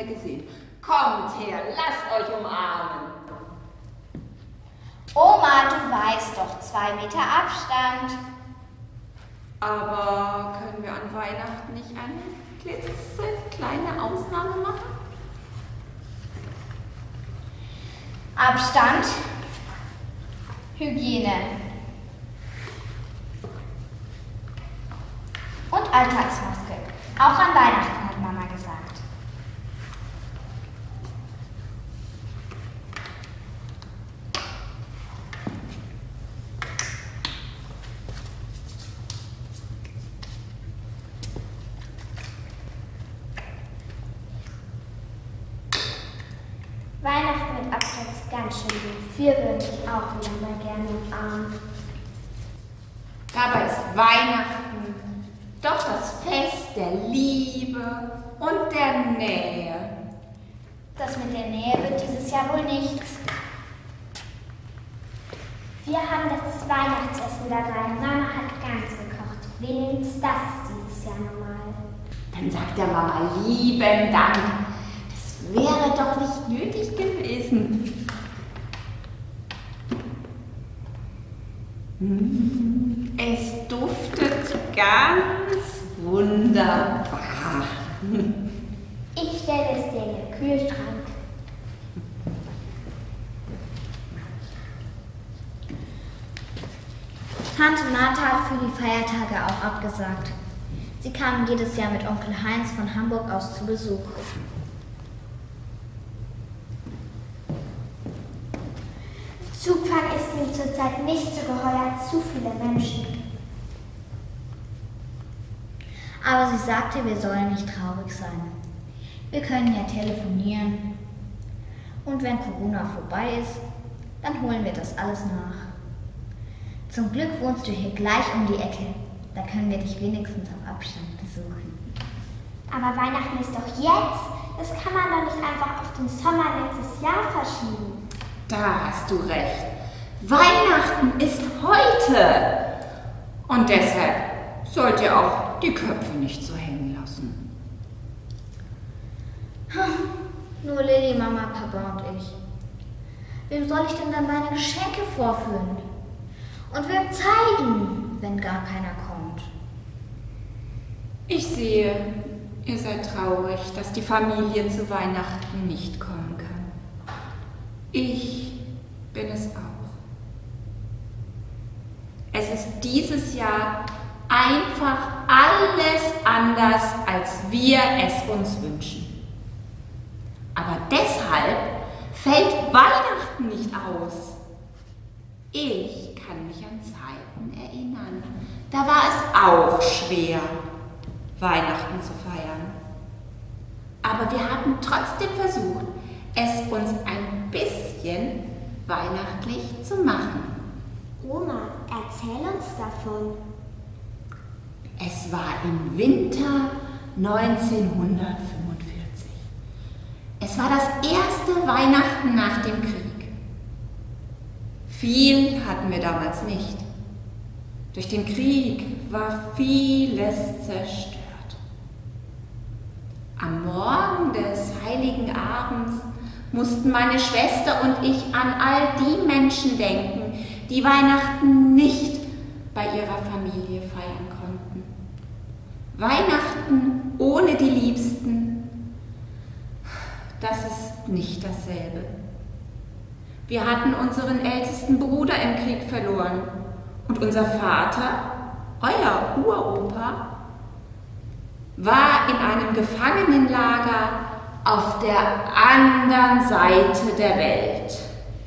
gesehen. Kommt her, lasst euch umarmen. Oma, du weißt doch, 2 Meter Abstand. Aber können wir an Weihnachten nicht eine klitzekleine Ausnahme machen? Abstand, Hygiene und Alltagsmaske. Auch an Weihnachten hat Mama gesagt. Weihnachten mit Abstand ist ganz schön gut. Wir würden dich auch wieder mal gerne umarmen. Dabei ist Weihnachten doch das Fest der Liebe und der Nähe. Das mit der Nähe wird dieses Jahr wohl nichts. Wir haben das Weihnachtsessen dabei. Mama hat ganz gekocht. Wenigstens das ist dieses Jahr normal. Dann sagt der Mama lieben Dank. Das wäre doch nicht nötig gewesen. Es duftet ganz wunderbar. Ich stelle es dir in den Kühlschrank. Tante Martha hat für die Feiertage auch abgesagt. Sie kamen jedes Jahr mit Onkel Heinz von Hamburg aus zu Besuch. Zugfahren ist ihm zurzeit nicht so geheuer, zu viele Menschen. Aber sie sagte, wir sollen nicht traurig sein. Wir können ja telefonieren. Und wenn Corona vorbei ist, dann holen wir das alles nach. Zum Glück wohnst du hier gleich um die Ecke. Da können wir dich wenigstens auf Abstand besuchen. Aber Weihnachten ist doch jetzt. Das kann man doch nicht einfach auf den Sommer nächstes Jahr verschieben. Da hast du recht. Weihnachten ist heute. Und deshalb sollt ihr auch die Köpfe nicht so hängen lassen. Nur Lilly, Mama, Papa und ich. Wem soll ich denn dann meine Geschenke vorführen? Und wem zeigen, wenn gar keiner kommt? Ich sehe, ihr seid traurig, dass die Familie zu Weihnachten nicht kommen kann. Ich bin es auch. Es ist dieses Jahr einfach alles anders, als wir es uns wünschen. Aber deshalb fällt Weihnachten nicht aus. Ich kann mich an Zeiten erinnern. Da war es auch schwer, Weihnachten zu feiern. Aber wir haben trotzdem versucht, es uns ein bisschen weihnachtlich zu machen. Oma, erzähl uns davon. Es war im Winter 1945. Es war das erste Weihnachten nach dem Krieg. Viel hatten wir damals nicht. Durch den Krieg war vieles zerstört. Am Morgen des Heiligen Abends mussten meine Schwester und ich an all die Menschen denken, die Weihnachten nicht bei ihrer Familie feiern konnten. Weihnachten ohne die Liebsten, das ist nicht dasselbe. Wir hatten unseren ältesten Bruder im Krieg verloren und unser Vater, euer Uropa, war in einem Gefangenenlager auf der anderen Seite der Welt.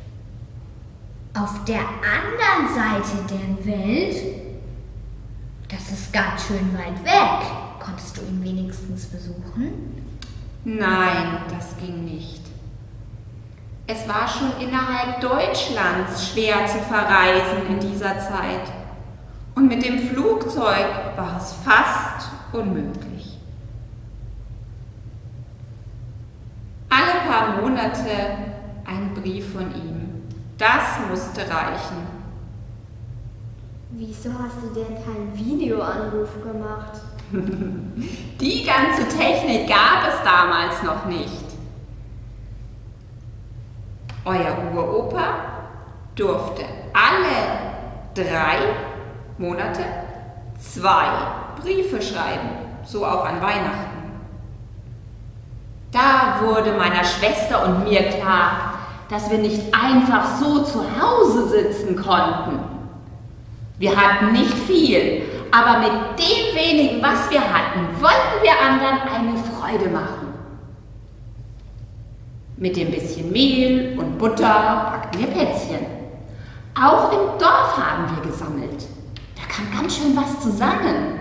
Auf der anderen Seite der Welt? Das ist ganz schön weit weg. Konntest du ihn wenigstens besuchen? Nein, das ging nicht. Es war schon innerhalb Deutschlands schwer zu verreisen in dieser Zeit. Und mit dem Flugzeug war es fast unmöglich. Alle paar Monate ein Brief von ihm. Das musste reichen. Wieso hast du denn keinen Videoanruf gemacht? Die ganze Technik gab es damals noch nicht. Euer Uropa durfte alle 3 Monate 2 Briefe schreiben, so auch an Weihnachten. Da wurde meiner Schwester und mir klar, dass wir nicht einfach so zu Hause sitzen konnten. Wir hatten nicht viel, aber mit dem wenigen, was wir hatten, wollten wir anderen eine Freude machen. Mit dem bisschen Mehl und Butter backten wir Plätzchen. Auch im Dorf haben wir gesammelt. Da kam ganz schön was zusammen.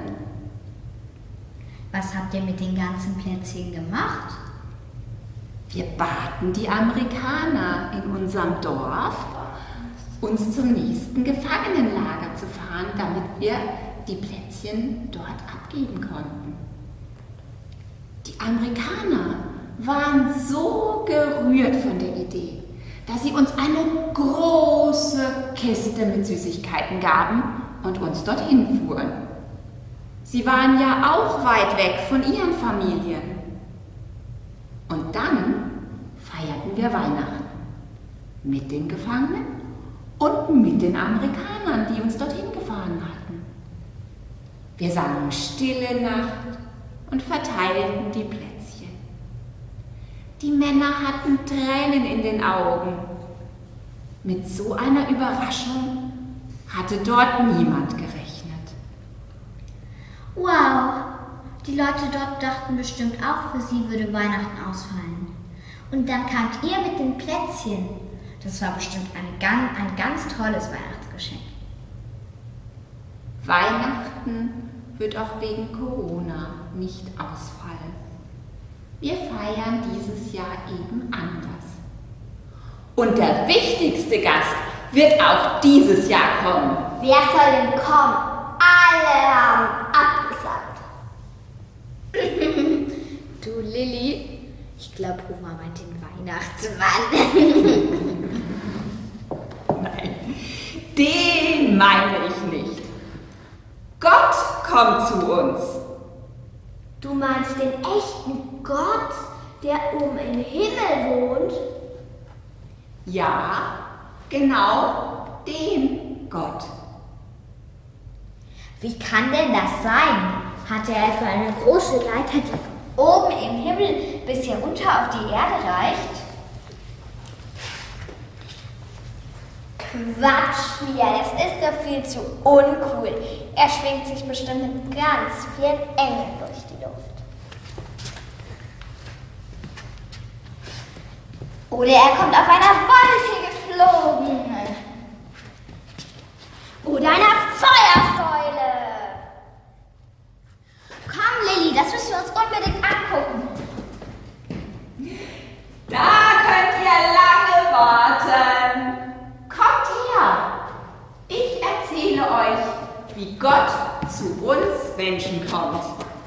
Was habt ihr mit den ganzen Plätzchen gemacht? Wir baten die Amerikaner in unserem Dorf, uns zum nächsten Gefangenenlager zu fahren, damit wir die Plätzchen dort abgeben konnten. Die Amerikaner waren so gerührt von der Idee, dass sie uns eine große Kiste mit Süßigkeiten gaben und uns dorthin fuhren. Sie waren ja auch weit weg von ihren Familien. Und dann feierten wir Weihnachten mit den Gefangenen und mit den Amerikanern, die uns dorthin gefahren hatten. Wir sangen Stille Nacht und verteilten die Plätzchen. Die Männer hatten Tränen in den Augen. Mit so einer Überraschung hatte dort niemand gerechnet. Wow! Die Leute dort dachten bestimmt auch, für sie würde Weihnachten ausfallen. Und dann kamt ihr mit den Plätzchen. Das war bestimmt ein ganz tolles Weihnachtsgeschenk. Weihnachten wird auch wegen Corona nicht ausfallen. Wir feiern dieses Jahr eben anders. Und der wichtigste Gast wird auch dieses Jahr kommen. Wer soll denn kommen? Alle haben abgesagt. Du Lilly, ich glaube Oma meint den Weihnachtsmann. Nein, den meine ich nicht. Gott kommt zu uns. Du meinst den echten Gott, der oben im Himmel wohnt? Ja, genau den Gott. Wie kann denn das sein? Hat er etwa eine große Leiter, die von oben im Himmel bis hier runter auf die Erde reicht? Quatsch, Mia, das ist doch viel zu uncool. Er schwingt sich bestimmt mit ganz vielen Engeln durch die Luft. Oder er kommt auf einer Wolke geflogen. Oder einer Feuersäule. Komm, Lilly, das müssen wir uns unbedingt angucken. Da könnt ihr lange warten. Kommt her. Ich erzähle euch, wie Gott zu uns Menschen kommt.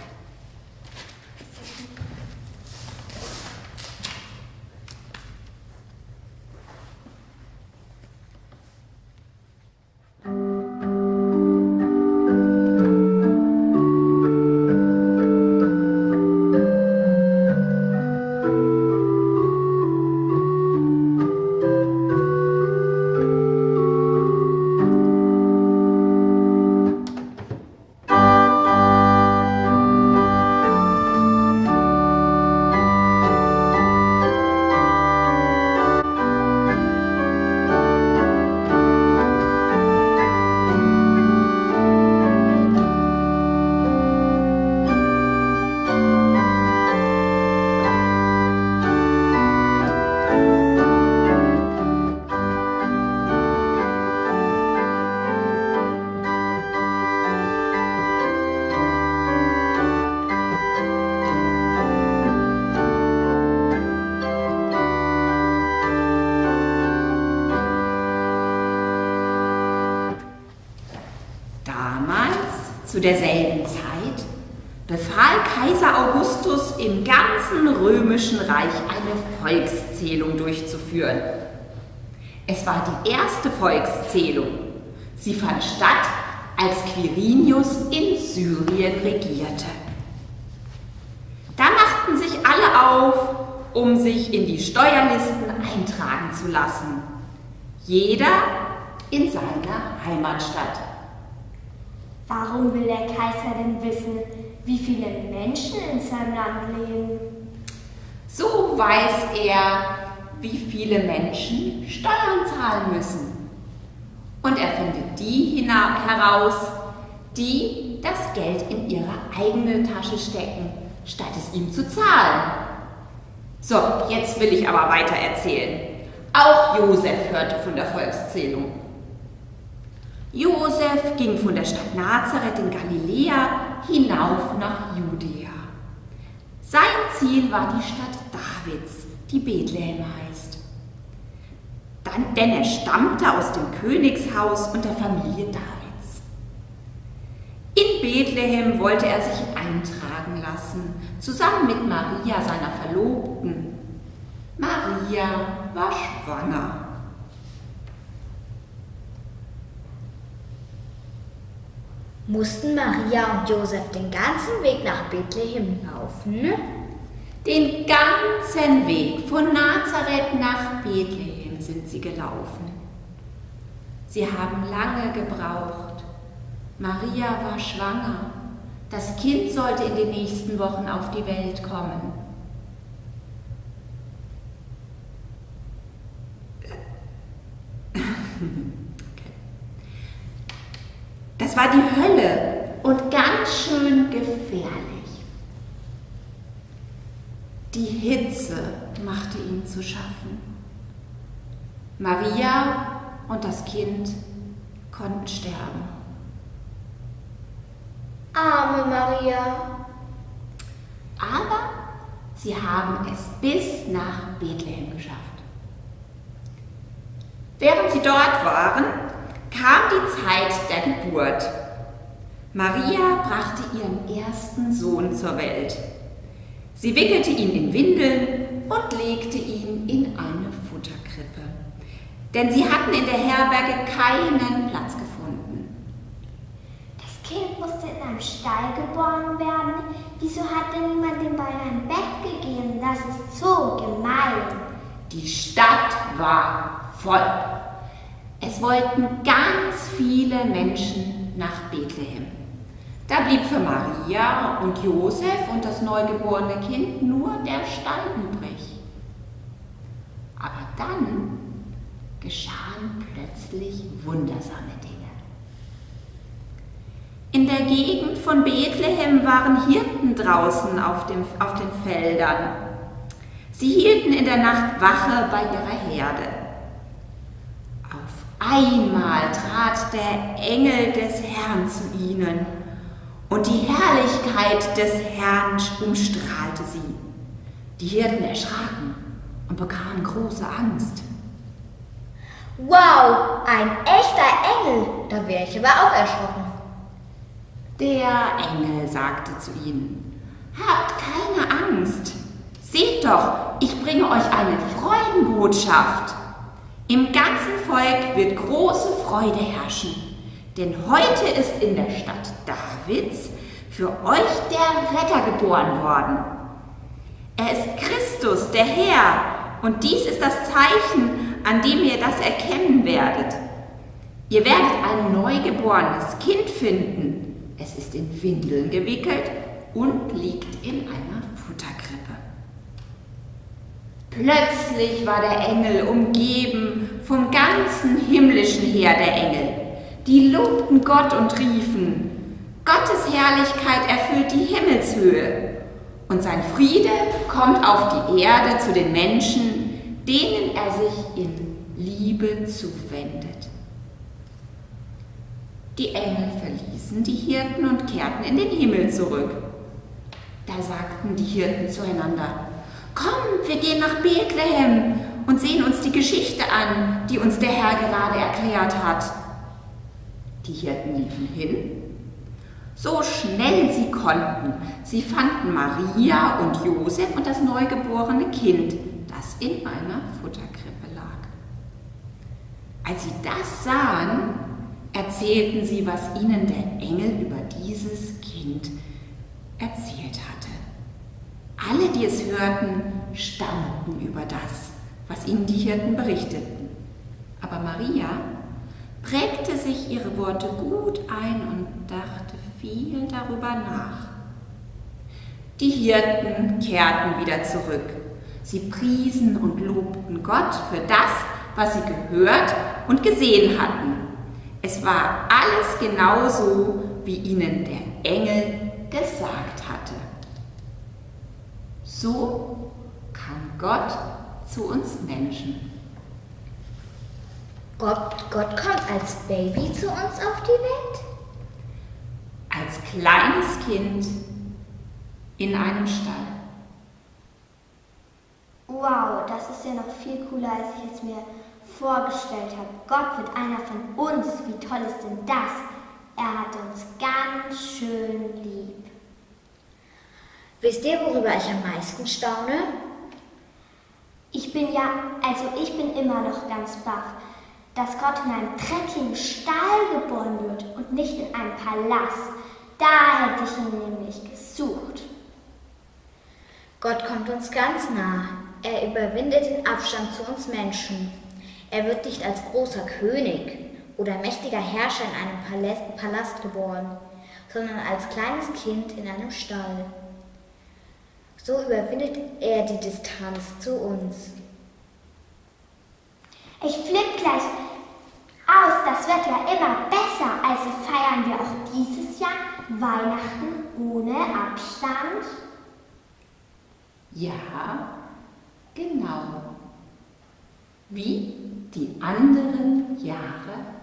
Zu derselben Zeit befahl Kaiser Augustus im ganzen römischen Reich eine Volkszählung durchzuführen. Es war die erste Volkszählung. Sie fand statt, als Quirinius in Syrien regierte. Da machten sich alle auf, um sich in die Steuerlisten eintragen zu lassen. Jeder in seiner Heimatstadt. Warum will der Kaiser denn wissen, wie viele Menschen in seinem Land leben? So weiß er, wie viele Menschen Steuern zahlen müssen. Und er findet die heraus, die das Geld in ihre eigene Tasche stecken, statt es ihm zu zahlen. So, jetzt will ich aber weiter erzählen. Auch Josef hörte von der Volkszählung. Josef ging von der Stadt Nazareth in Galiläa hinauf nach Judäa. Sein Ziel war die Stadt Davids, die Bethlehem heißt. Denn er stammte aus dem Königshaus und der Familie Davids. In Bethlehem wollte er sich eintragen lassen, zusammen mit Maria, seiner Verlobten. Maria war schwanger. Mussten Maria und Josef den ganzen Weg nach Bethlehem laufen? Den ganzen Weg von Nazareth nach Bethlehem sind sie gelaufen. Sie haben lange gebraucht. Maria war schwanger. Das Kind sollte in den nächsten Wochen auf die Welt kommen. Das war die Hölle und ganz schön gefährlich. Die Hitze machte ihm zu schaffen. Maria und das Kind konnten sterben. Arme Maria. Aber sie haben es bis nach Bethlehem geschafft. Während sie dort waren, kam die Zeit der Geburt. Maria brachte ihren ersten Sohn zur Welt. Sie wickelte ihn in Windeln und legte ihn in eine Futterkrippe. Denn sie hatten in der Herberge keinen Platz gefunden. Das Kind musste in einem Stall geboren werden. Wieso hat denn niemand dem Bein ein Bett gegeben? Das ist so gemein. Die Stadt war voll. Es wollten ganz viele Menschen nach Bethlehem. Da blieb für Maria und Josef und das neugeborene Kind nur der Stall übrig. Aber dann geschahen plötzlich wundersame Dinge. In der Gegend von Bethlehem waren Hirten draußen auf den Feldern. Sie hielten in der Nacht Wache bei ihrer Herde. Auf einmal trat der Engel des Herrn zu ihnen und die Herrlichkeit des Herrn umstrahlte sie. Die Hirten erschraken und bekamen große Angst. Wow, ein echter Engel! Da wäre ich aber auch erschrocken. Der Engel sagte zu ihnen: Habt keine Angst. Seht doch, ich bringe euch eine Freudenbotschaft. Im ganzen Volk wird große Freude herrschen, denn heute ist in der Stadt Davids für euch der Retter geboren worden. Er ist Christus, der Herr, und dies ist das Zeichen, an dem ihr das erkennen werdet. Ihr werdet ein neugeborenes Kind finden. Es ist in Windeln gewickelt und liegt in einer Futterkrippe. Plötzlich war der Engel umgeben vom ganzen himmlischen Heer der Engel. Die lobten Gott und riefen: Gottes Herrlichkeit erfüllt die Himmelshöhe und sein Friede kommt auf die Erde zu den Menschen, denen er sich in Liebe zuwendet. Die Engel verließen die Hirten und kehrten in den Himmel zurück. Da sagten die Hirten zueinander: Komm, wir gehen nach Bethlehem und sehen uns die Geschichte an, die uns der Herr gerade erklärt hat. Die Hirten liefen hin, so schnell sie konnten. Sie fanden Maria und Josef und das neugeborene Kind, das in einer Futterkrippe lag. Als sie das sahen, erzählten sie, was ihnen der Engel über dieses Kind erzählt hatte. Alle, die es hörten, staunten über das, was ihnen die Hirten berichteten. Aber Maria prägte sich ihre Worte gut ein und dachte viel darüber nach. Die Hirten kehrten wieder zurück. Sie priesen und lobten Gott für das, was sie gehört und gesehen hatten. Es war alles genauso, wie ihnen der Engel gesagt hatte. So kam Gott zu uns Menschen. Gott kommt als Baby zu uns auf die Welt? Als kleines Kind in einem Stall. Wow, das ist ja noch viel cooler, als ich es mir vorgestellt habe. Gott wird einer von uns. Wie toll ist denn das? Er hat uns ganz schön lieb. Wisst ihr, worüber ich am meisten staune? Ich bin immer noch ganz baff, dass Gott in einem dreckigen Stall geboren wird und nicht in einem Palast. Da hätte ich ihn nämlich gesucht. Gott kommt uns ganz nah. Er überwindet den Abstand zu uns Menschen. Er wird nicht als großer König oder mächtiger Herrscher in einem Palast geboren, sondern als kleines Kind in einem Stall. So überwindet er die Distanz zu uns. Ich flippe gleich aus, das wird ja immer besser. Also feiern wir auch dieses Jahr Weihnachten ohne Abstand. Ja, genau. Wie die anderen Jahre